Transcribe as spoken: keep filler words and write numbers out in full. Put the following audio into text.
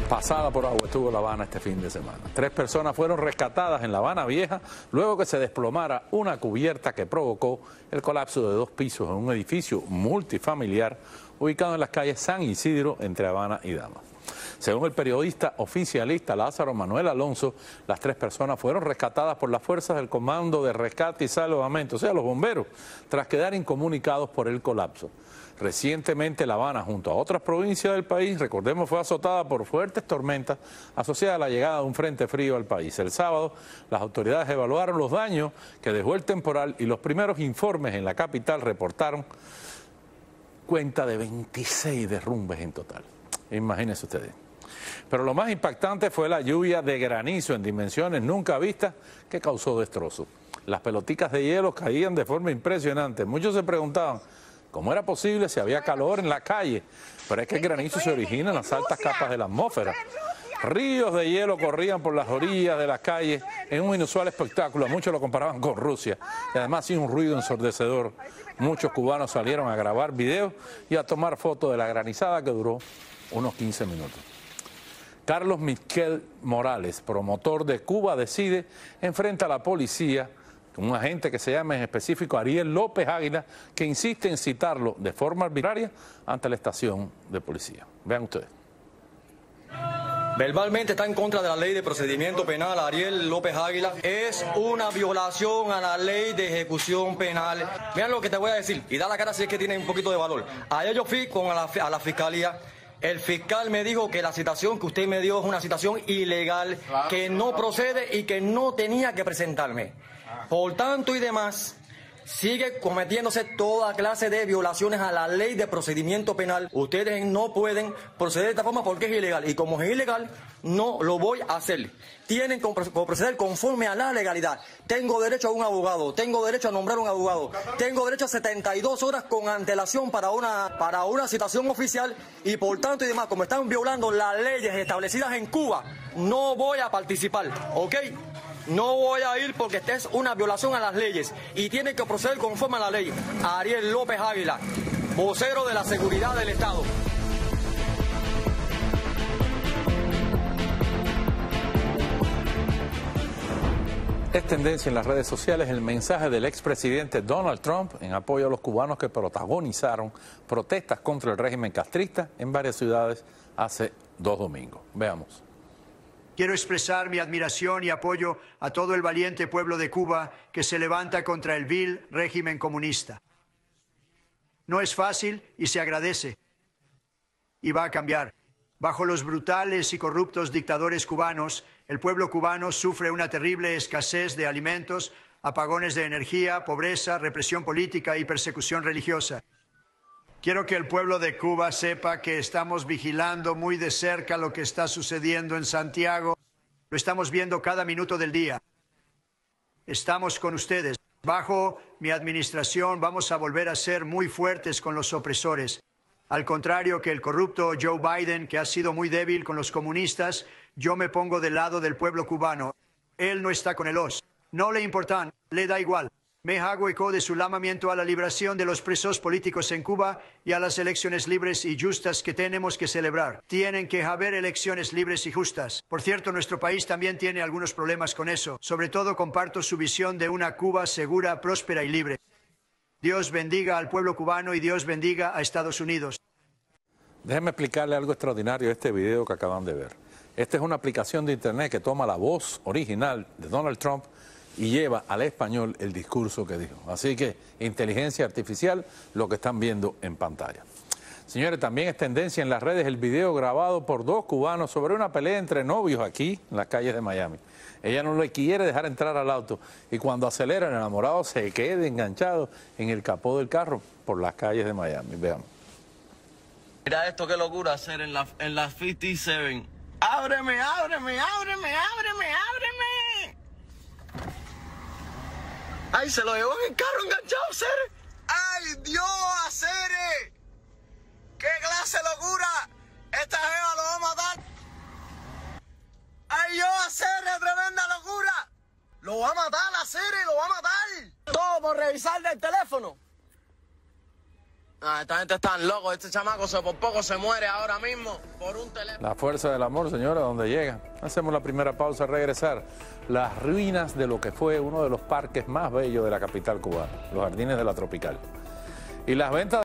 Pasada por agua estuvo La Habana este fin de semana. Tres personas fueron rescatadas en La Habana Vieja luego que se desplomara una cubierta que provocó el colapso de dos pisos en un edificio multifamiliar ubicado en las calles San Isidro entre Habana y Damas. Según el periodista oficialista Lázaro Manuel Alonso, las tres personas fueron rescatadas por las fuerzas del Comando de Rescate y Salvamento, o sea, los bomberos, tras quedar incomunicados por el colapso. Recientemente La Habana, junto a otras provincias del país, recordemos, fue azotada por fuertes tormentas asociadas a la llegada de un frente frío al país. El sábado, las autoridades evaluaron los daños que dejó el temporal y los primeros informes en la capital reportaron cuenta de veintiséis derrumbes en total. Imagínense ustedes. Pero lo más impactante fue la lluvia de granizo en dimensiones nunca vistas que causó destrozos. Las peloticas de hielo caían de forma impresionante. Muchos se preguntaban cómo era posible si había calor en la calle. Pero es que el granizo se origina en las altas capas de la atmósfera. Ríos de hielo corrían por las orillas de las calles en un inusual espectáculo. Muchos lo comparaban con Rusia. Y además hacía un ruido ensordecedor. Muchos cubanos salieron a grabar videos y a tomar fotos de la granizada que duró unos quince minutos. Carlos Miquel Morales, promotor de Cuba Decide, enfrenta a la policía, un agente que se llama en específico Ariel López Águila, que insiste en citarlo de forma arbitraria ante la estación de policía. Vean ustedes. Verbalmente está en contra de la ley de procedimiento penal, Ariel López Águila. Es una violación a la ley de ejecución penal. Vean lo que te voy a decir y da la cara si es que tiene un poquito de valor. Ayer yo fui con a la, a la fiscalía. El fiscal me dijo que la citación que usted me dio es una citación ilegal, que no procede y que no tenía que presentarme. Por tanto y demás, sigue cometiéndose toda clase de violaciones a la ley de procedimiento penal. Ustedes no pueden proceder de esta forma porque es ilegal. Y como es ilegal, no lo voy a hacer. Tienen que proceder conforme a la legalidad. Tengo derecho a un abogado, tengo derecho a nombrar un abogado, tengo derecho a setenta y dos horas con antelación para una, para una citación oficial y por tanto y demás, como están violando las leyes establecidas en Cuba, no voy a participar, ¿ok? No voy a ir porque esta es una violación a las leyes y tiene que proceder conforme a la ley. Ariel López Águila, vocero de la seguridad del Estado. Es tendencia en las redes sociales el mensaje del expresidente Donald Trump en apoyo a los cubanos que protagonizaron protestas contra el régimen castrista en varias ciudades hace dos domingos. Veamos. Quiero expresar mi admiración y apoyo a todo el valiente pueblo de Cuba que se levanta contra el vil régimen comunista. No es fácil y se agradece. Y va a cambiar. Bajo los brutales y corruptos dictadores cubanos, el pueblo cubano sufre una terrible escasez de alimentos, apagones de energía, pobreza, represión política y persecución religiosa. Quiero que el pueblo de Cuba sepa que estamos vigilando muy de cerca lo que está sucediendo en Santiago. Lo estamos viendo cada minuto del día. Estamos con ustedes. Bajo mi administración vamos a volver a ser muy fuertes con los opresores. Al contrario que el corrupto Joe Biden, que ha sido muy débil con los comunistas, yo me pongo del lado del pueblo cubano. Él no está con el os. No le importan, le da igual. Me hago eco de su llamamiento a la liberación de los presos políticos en Cuba y a las elecciones libres y justas que tenemos que celebrar. Tienen que haber elecciones libres y justas. Por cierto, nuestro país también tiene algunos problemas con eso. Sobre todo comparto su visión de una Cuba segura, próspera y libre. Dios bendiga al pueblo cubano y Dios bendiga a Estados Unidos. Déjenme explicarle algo extraordinario de este video que acaban de ver. Esta es una aplicación de internet que toma la voz original de Donald Trump y lleva al español el discurso que dijo. Así que inteligencia artificial, lo que están viendo en pantalla. Señores, también es tendencia en las redes el video grabado por dos cubanos sobre una pelea entre novios aquí en las calles de Miami. Ella no le quiere dejar entrar al auto y cuando acelera el enamorado se queda enganchado en el capó del carro por las calles de Miami. Veamos. Mira esto, qué locura hacer en la, en la cincuenta y siete. ¡Ábreme, ábreme, ábreme, ábreme, ábreme! ¡Ay, se lo llevó en el carro enganchado, Cere! ¡Ay, Dios, Cere! ¡Qué clase de locura! ¡Esta jeva lo va a matar! ¡Ay, Dios, Cere, tremenda locura! ¡Lo va a matar, Cere, lo va a matar! Todo por revisar del teléfono. Ah, esta gente está loco. Este chamaco se por poco se muere ahora mismo por un teléfono. La fuerza del amor, señora, donde llega. Hacemos la primera pausa, regresar. Las ruinas de lo que fue uno de los parques más bellos de la capital cubana, los Jardines de la Tropical. Y las ventas